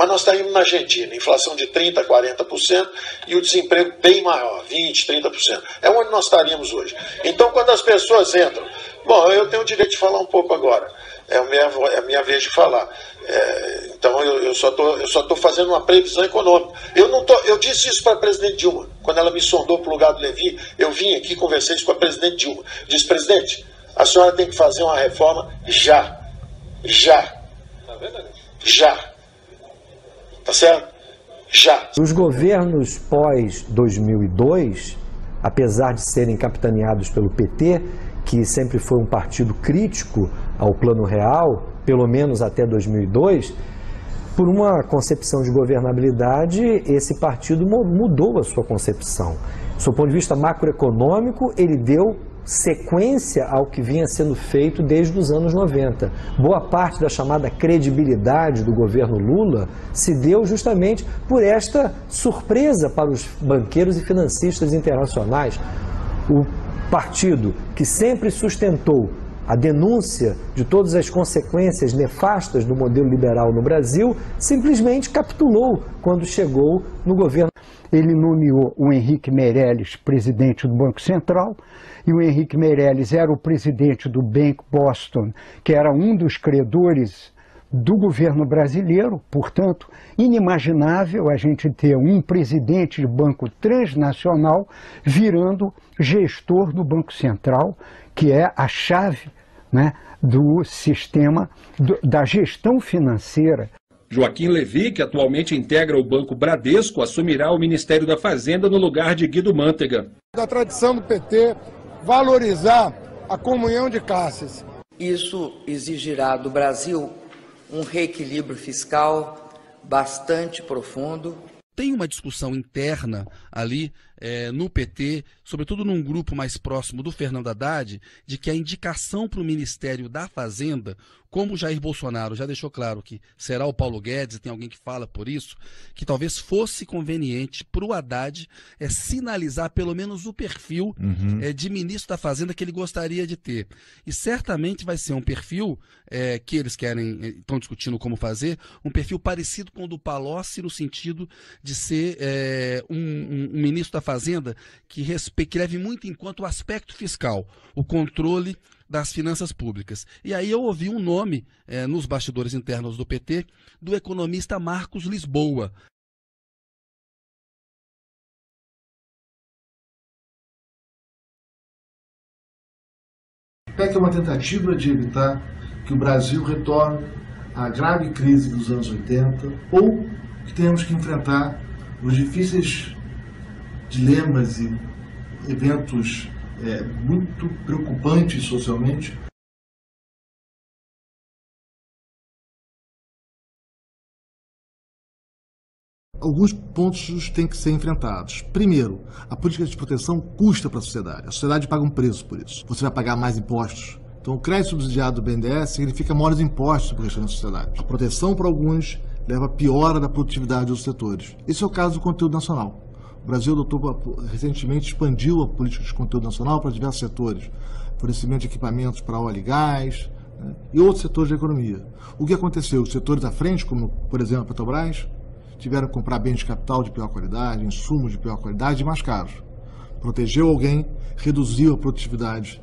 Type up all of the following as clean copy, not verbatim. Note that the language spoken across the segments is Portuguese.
Mas nós estaríamos na Argentina, inflação de 30%, 40% e o desemprego bem maior, 20%, 30%. É onde nós estaríamos hoje. Então, quando as pessoas entram... Bom, eu tenho o direito de falar um pouco agora. É a minha vez de falar. Então, eu só estou fazendo uma previsão econômica. Eu disse isso para a presidente Dilma. Quando ela me sondou para o lugar do Levi, eu vim aqui e conversei isso com a presidente Dilma. Disse, presidente, a senhora tem que fazer uma reforma já. Já. Tá vendo? Já. Tá certo? Já. Os governos pós-2002, apesar de serem capitaneados pelo PT, que sempre foi um partido crítico ao Plano Real, pelo menos até 2002, por uma concepção de governabilidade, esse partido mudou a sua concepção. Do seu ponto de vista macroeconômico, ele deu sequência ao que vinha sendo feito desde os anos 90. Boa parte da chamada credibilidade do governo Lula se deu justamente por esta surpresa para os banqueiros e financistas internacionais. O partido que sempre sustentou a denúncia de todas as consequências nefastas do modelo liberal no Brasil, simplesmente capitulou quando chegou no governo. Ele nomeou o Henrique Meirelles presidente do Banco Central, e o Henrique Meirelles era o presidente do Bank Boston, que era um dos credores do governo brasileiro. Portanto, inimaginável a gente ter um presidente de banco transnacional virando gestor do Banco Central, que é a chave, né, do sistema da gestão financeira. Joaquim Levy, que atualmente integra o Banco Bradesco, assumirá o Ministério da Fazenda no lugar de Guido Mantega. Da tradição do PT, valorizar a comunhão de classes. Isso exigirá do Brasil um reequilíbrio fiscal bastante profundo. Tem uma discussão interna ali no PT, sobretudo num grupo mais próximo do Fernando Haddad, de que a indicação para o Ministério da Fazenda, como o Jair Bolsonaro já deixou claro que será o Paulo Guedes, tem alguém que fala por isso, que talvez fosse conveniente para o Haddad sinalizar pelo menos o perfil de ministro da Fazenda que ele gostaria de ter. E certamente vai ser um perfil que eles estão discutindo como fazer, um perfil parecido com o do Palocci, no sentido de ser um ministro da Fazenda que leve muito em conta o aspecto fiscal, o controle das finanças públicas. E aí eu ouvi um nome nos bastidores internos do PT do economista Marcos Lisboa. O PEC é uma tentativa de evitar que o Brasil retorne à grave crise dos anos 80 ou que tenhamos que enfrentar os difíceis dilemas e eventos muito preocupantes socialmente. Alguns pontos têm que ser enfrentados. Primeiro, a política de proteção custa para a sociedade paga um preço por isso. Você vai pagar mais impostos. Então, o crédito subsidiado do BNDES significa maiores impostos para o restante da sociedade. A proteção para alguns leva à piora da produtividade dos setores. Esse é o caso do conteúdo nacional. O Brasil recentemente expandiu a política de conteúdo nacional para diversos setores, fornecimento de equipamentos para óleo e gás, né, e outros setores da economia. O que aconteceu? Os setores à frente, como por exemplo a Petrobras, tiveram que comprar bens de capital de pior qualidade, insumos de pior qualidade e mais caros. Protegeu alguém, reduziu a produtividade.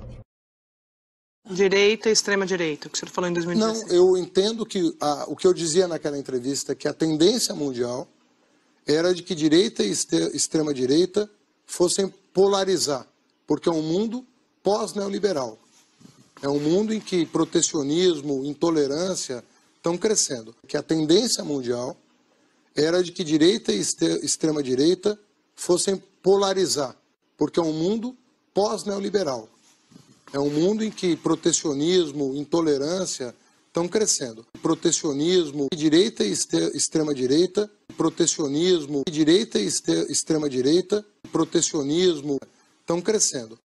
Direita e extrema-direita, que o senhor falou em 2016. Não, eu entendo que o que eu dizia naquela entrevista, que a tendência mundial era de que direita e extrema-direita fossem polarizar, porque é um mundo pós-neoliberal. É um mundo em que protecionismo, intolerância estão crescendo. Que a tendência mundial era de que direita e extrema-direita fossem polarizar, porque é um mundo pós-neoliberal. É um mundo em que protecionismo, intolerância estão crescendo. Protecionismo, direita e extrema-direita, protecionismo, direita e extrema-direita, protecionismo estão crescendo.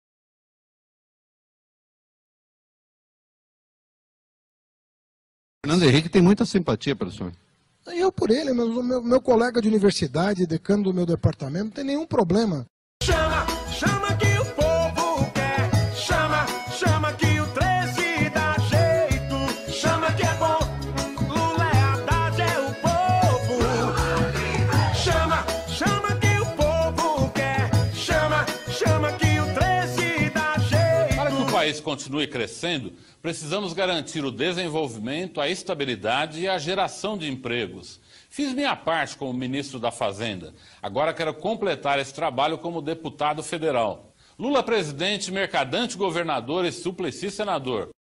Fernando Henrique tem muita simpatia pelo senhor. Eu por ele, meu colega de universidade, decano do meu departamento, não tem nenhum problema. Chama que o povo quer, chama que o 13 dá jeito, chama que é bom, Lula é Haddad, é o povo. país continue crescendo, precisamos garantir o desenvolvimento, a estabilidade e a geração de empregos. Fiz minha parte como ministro da Fazenda. Agora quero completar esse trabalho como deputado federal. Lula presidente, Mercadante governador e Suplicy senador.